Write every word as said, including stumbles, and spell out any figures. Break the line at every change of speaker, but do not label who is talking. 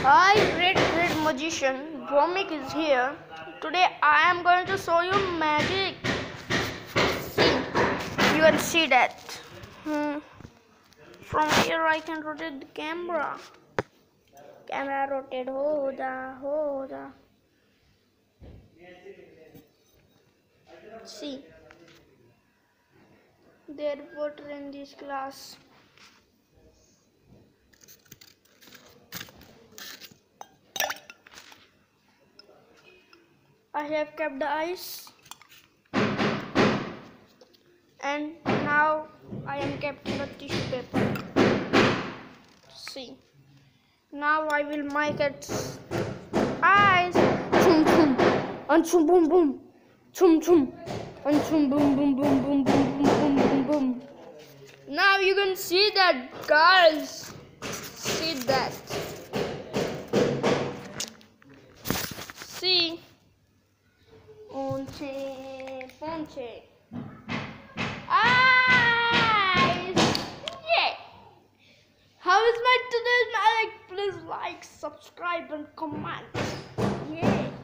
Hi, great great magician Vomik is here. Today I am going to show you magic. See, you can see that. Hmm. From here I can rotate the camera. Camera rotate. Hoda, hoda. See, there water in this glass. I have kept the ice, and now I am keeping the tissue paper. See, now I will make it ice. Chum chum, and chum boom boom, chum chum, and chum boom boom boom boom boom boom boom boom boom. Now you can see that, guys. See that. See. Ponche, ponche. Ice! Yeah! How is my today's magic? Please like, subscribe, and comment. Yeah!